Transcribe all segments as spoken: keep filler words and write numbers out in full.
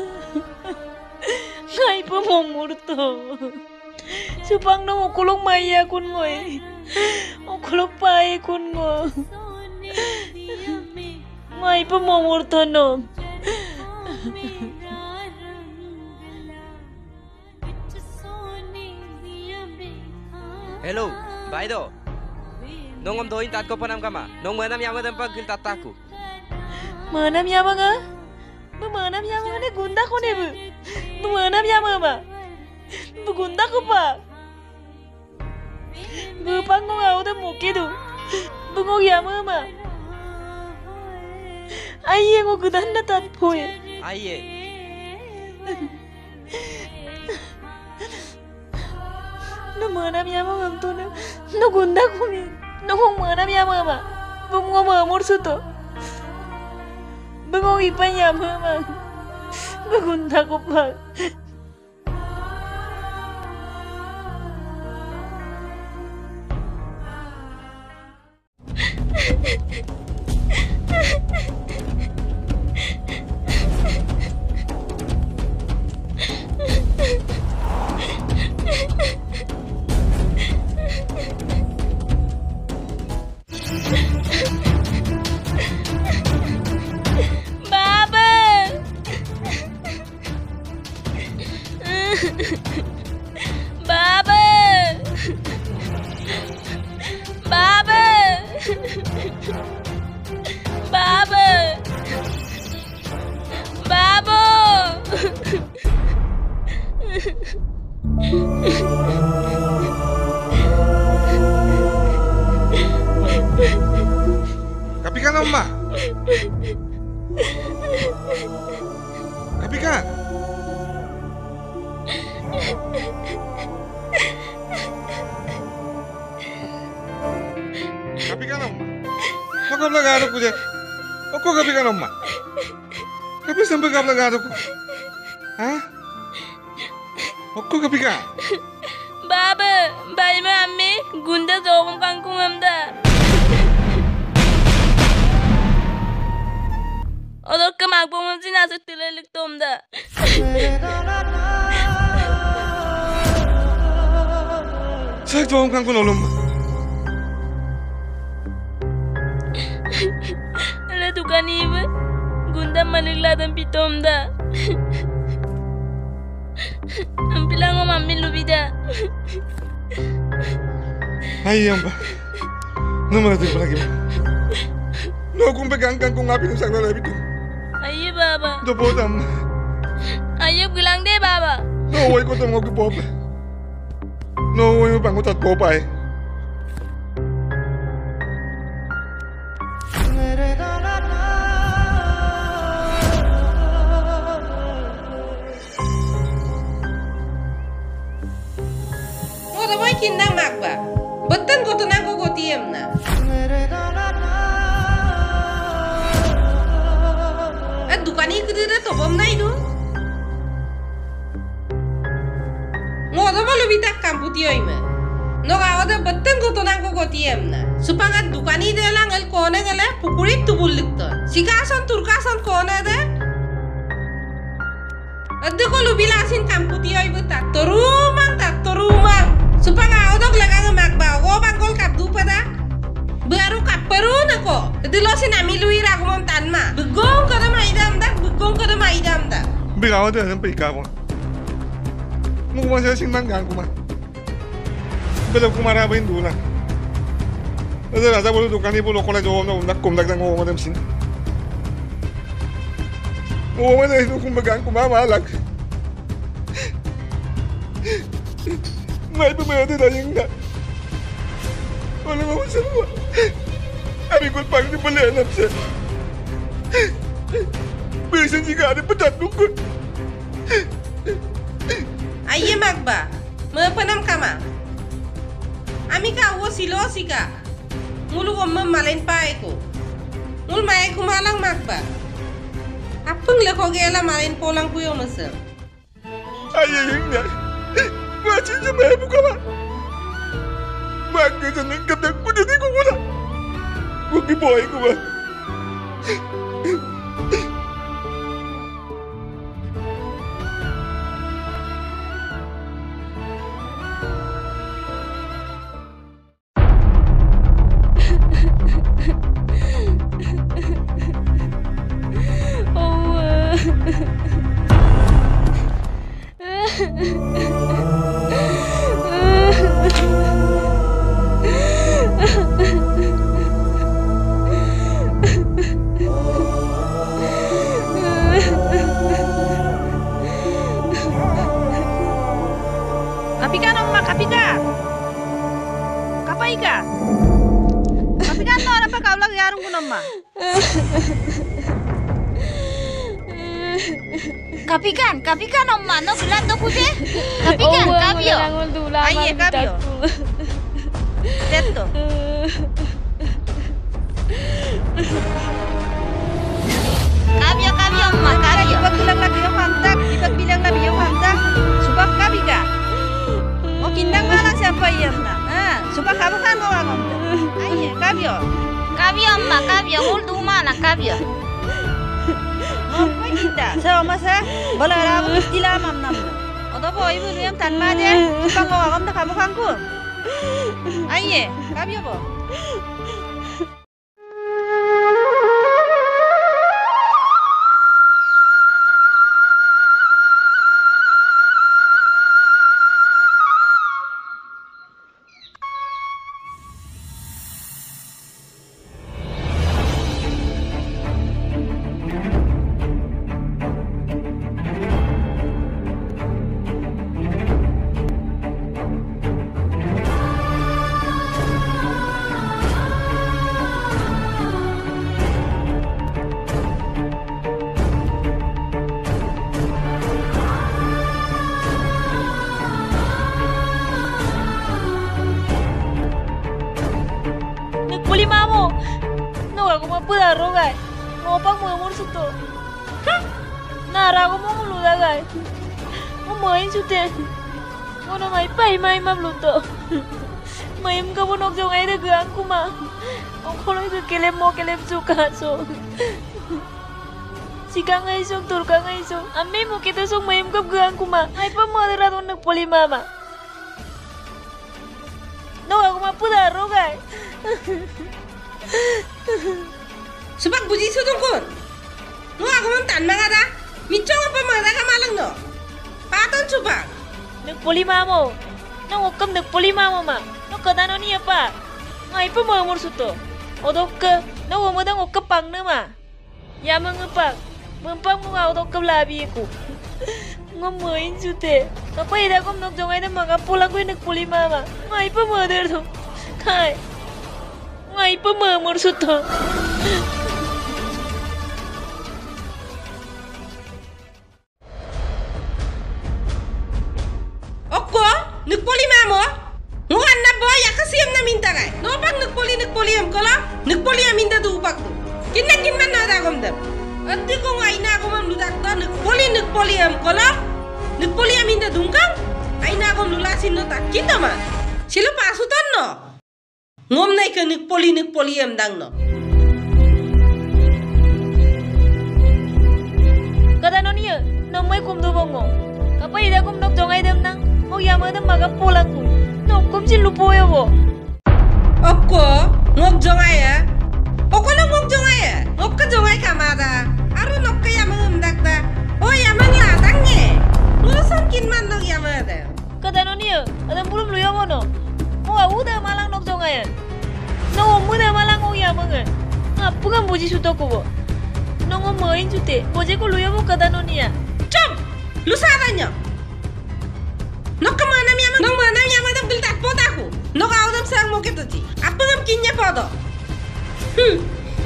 Ngai pa momurto. Supang nang ukulong maya kun ngoy. Ukulong pae kun ngo. Ngai pa momurto no. Hello, Baido. Nongom doin tat ko panam kama. Nong manam yama dan pag kin tataku. Manam yama nga? Bu manam yama nga ne gunda ko ne bu. Bu manam yama ba? Bu gunda ko pa. Bu pang ngong au da mukidu. Bu ngong yama ba? Aiye ngo gudan na tat poye. Aiye. No manam yama ngam to na. No gunda ko ne. No ngong manam yama ba? Bu ngong mamur suto. Bu ngong ipan yama ba? Bu gunda ko pa. Kapikan Oma. Kapikan. Kapikan Oma. Kau kau belakang aku je. Kau kapikan Oma. Kapi sampai kau belakang aku. Hah? Kau kapikan. Baba, bayi mami, gunda jawab kangkung amda. Odo kemak pomosi nasi tilelik tomda. Saya jawab kangkung olom. Le tukan ibu, gunda maniklah dan pitomda. Bilang om mami lubida. Ayam ba. Nomor tu lagi. No kumpe kangkang kung ngapi nusang na labito. Ayo baba. Do potam. Ayo bilang deh baba. No way ko tamo ko pop. No way mo pangutat ko pa eh. Kindang magba, betul kau tenang kau kau tiam na. Eh dukani kedua tu bom na itu. Ngoda balu bitak kamputi oime. No kau ada betul kau tenang kau kau tiam na. Supaya dukani dia lang el kau na ngala pukurit tu bulik tu. Sikasan turkasan kau na ada. Ada kau lu bilasin kamputi oime tak terumang tak terumang. Supaya odok lagang magba, go bangkol kap du pada. Baru kap peru nako. Itu lo si nami lui ragu mom tanma. Begong kada maidam dak, begong kada maidam dak. Bilaw ada sampai ikaw. Mukma saya singman gang kuma. Bela kumara ba indula. Ada rasa bolu dukani bolu kola jawab na undak kum dak dang ngomong madam sin. Ngomong na itu kumbagang kumamalak. May pumete tayo nga. Wala nga masawa. Abi ko pang di palanap siya. Bisan si Gari patatlong ko. Aye magba, mapanam kama. Ami ka wo silo sika. Mulu ko mamalain pa ko. Mul may kumalang magba. Apang lako gela malain polang kuyo masa. Aye yung nga. Macam je mai buka ba. Maka jangan kata aku jadi aku pula. Aku boy aku ba. Kapika nomma kapika. Kapaika. Kapika no apa kau lagi arung nomma. Kapikan, kapikan omma no bulan to kuje. Kapikan, kabio. Aye kabio. Teto. Kabio, kabio omma, kabio. Ibag bilang lagi yung hantak, ibag bilang lagi yung hantak. Subak kabika. O kindang malang siapa yan na. Ah, subak kabukan mo ang omda. Aye kabio. Kabio omma, kabio. Ul duma na kabio. Oh, kinda. Sa masa balara ko istila mam nam. Odo po ibu luyam tan maje. Subak mo ang omda kabukan ko. Aye, kabio po. Nagpuli mamo. No ako mapudaro gay. Mo pang mo suto. Nara ko mo muluda gay. Mo moin sute. Mo na mai pai mai mamluto. Mayam ka mo nok jong ay dagang kuma. Ang koloy ka kelem mo kelem suka so. Sika ngay song turka ngay song. Ame mo kita song mayam ka gang kuma. Ay pa mo adara don nagpuli mama. No ako mapudaro gay. Subak buji sudungkun. No aku mau tan mangada. Micong apa mangada ka malang no. Paton subak. Nagpuli mamo. Nang ukam nagpuli mamo ma. No kadano niya pa. Ngay pa mo amor suto. Odok ka. No umadang ukapang na ma. Yamang upak. Mampang mo nga odok ka labi ko. Ngamoyin sute. Kapay da kom nagdongay na mga pulang ko yung nagpuli mama. Ngay pa mother to. Kay. Ngay pa mamor suto. Okko, nagpuli mamo. Ngungan na boy, akasiyam na minta kay. No pag nagpuli nagpuli am kala. Nagpuli am minta du upak tu. Kinna kinman na da kom dam. Andi ko nga ina ko mam ludak da nagpuli nagpuli am kala. Nagpuli am minta dungkang. Ay na ko lulasin no tak kita man. Sila pasutan no. Ngom na ka nagpuli nagpuli am dang no. Kadano niya. Namay kumdo bongo. Kapay da kom nagdongay dam nang. Mo yama dam mga pulang ko. No kom si lupoyo ko. Okko, ngok jongay ya. Okko na ngok jongay ya. Okka jongay kamada. Aru nokka yamang umdak da. Oh yamang ladang ye. Ngosong kinman nok yamada. Kadano niya. Adam bulum luyo mo no. Mo uda malang nagdongay. No muda malang o yamang. Ngapu kan buji suto ko bo. No ngomain sute. Boje ko luyo mo kadano niya. Chom! Lusadanya. Nokka manam yamang. Nok manam yamang dam giltat potaku. Nok awdam sang mo ketuji. Apa ngam kinya podo. Hmm.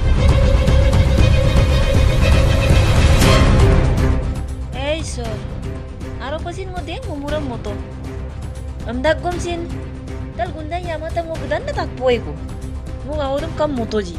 Eh so. Aro pasin mo deng mumuram mo to. Amdak gom sin. Dal gunda yamata mo gudan na takpoy ko. Mo awdam kam motoji.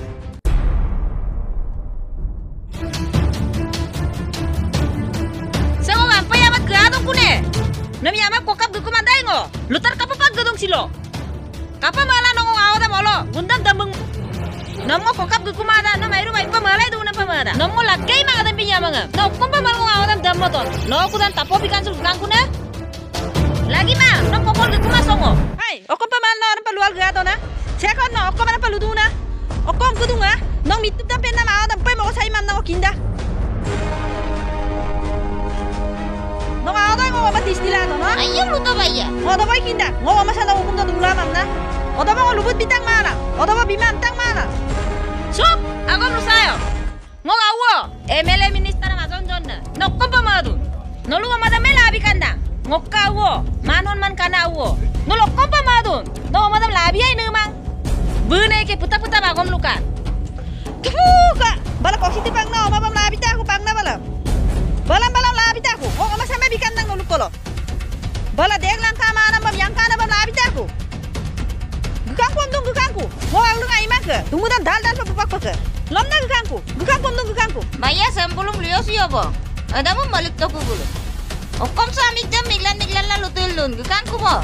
Sango ngapa yamat gadong kune. Nam yamat kokap gukum anday ngo. Lutar kapapag gadong silo. Kapa mala nongong awdam olo. Gundam dambeng. Namo kokap gukum ada. Nam airu mai pa malay do na pa mada. Namo laggay mga dambi yamanga. No kumpa malong awdam dammoton. No kudan tapo bikan sul gang kune. Lagi ma, no popol gukum asongo. Hai, okon pa mal no pa lual gado na. Sekon no okon pa ludu na. Okon kudunga. Nong mitup dam pen na awdam pa mo say mam na kinda. Nong awdam ngo mati istilah tu, no? Ayo lu tuh bayar. Oda boy kinda, ngo mama sana hukum tu dulu mana? Oda boy lubut bintang mana? Oda boy biman tang mana? Sup, aku nusayo. Ngo awo, M L A minister mazon jonna. Nokko pamadu. Nolu mama da mela abikanda. Ngokka awo, manon man kana awo. Nolu kompa madu. No mama da labi ay nemang. Bune ke puta-puta bagom lukan. Kebuka, bala kosi ti pang na, mama labi ta aku pang na bala. Balam-balam labi ta aku. Ngo mama sama bikandang nolu kolo. Bala deg lang ka mana bam yang kana bam labi ta aku. Gukangku amdung gukangku. Ngo ang lunga imake. Tumudan dal-dal papak-papak. Lomna gukangku. Gukangku amdung gukangku. Bayar sempulum beliau sih apa? Ada mau balik toko bulu. Okom suami jam miglan-miglan lalu tulun. Gukang ku mo.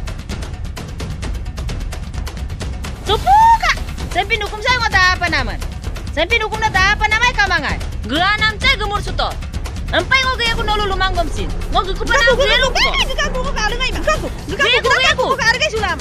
Tupuka. Sempin hukum saya ngota apa naman? Sempin hukum na apa namay kamangan? Gelanam cay gemur suto. Empai ngo gaya ku nolu lumang gomsin. Ngo gukupanang gaya lu ko. Gukangku ko ka ngay ma. Gukangku. Gukangku gukangku ko ka argay sulama.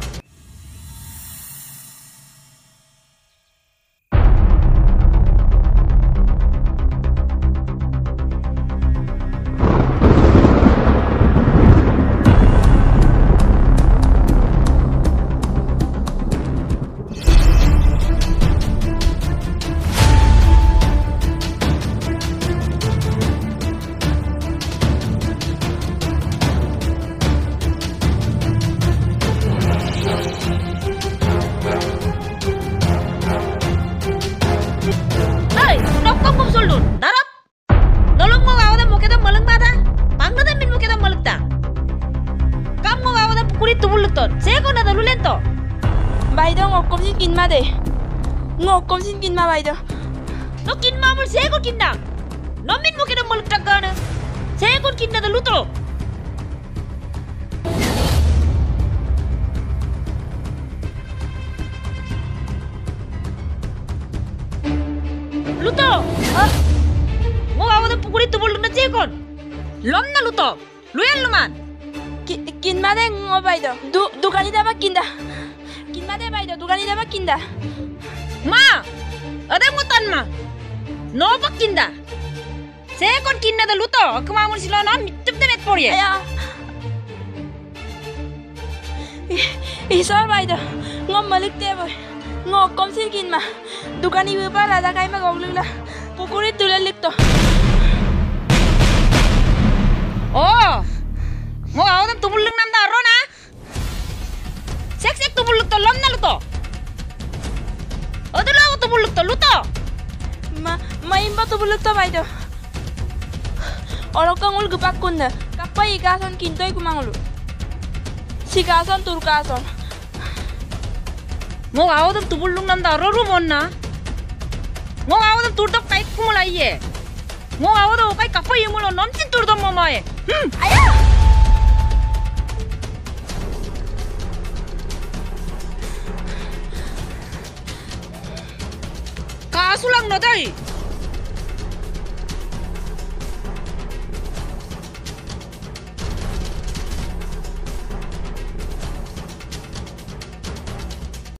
Baydo ngokom sin kinma de. Ngokom sin kinma baydo. No kinma mul sego kinna. No min mo kida muluk tagana. Sego kinna da luto. Luto. Ah. Mo awada pukuli tu buluk na sego. Lom na luto. Luyan luman. Kinma de ngo baydo. Du dukani da kinda. Kinma de baydo dukani da kinda. Ma. Ada mutan ma. No pakinda. Sekon kinna da luto. Kemamul silonon mitup de met pori. Ya. Isor baydo. Ngom malik de boy. Ngokom sin kinma. Dukani bupa rada kai ma goglula. Pukuri tulalik to. Oh. Mo awam tumulung nam daro na. Sek sek tumuluk to lom na luto. Odo lawo tumuluk to luto. Ma maimba tumuluk to baydo. Orokang ul gupak kunna. Kapai ikason kintoy kumangulu. Sikason turkason. Mo awam tumulung nam daro rumon na. Mo awam turtok kai kumulaiye. Mo awam kai kapai mulo nomcin turdom mamae. Hmm. Ayah. Kasulang na day.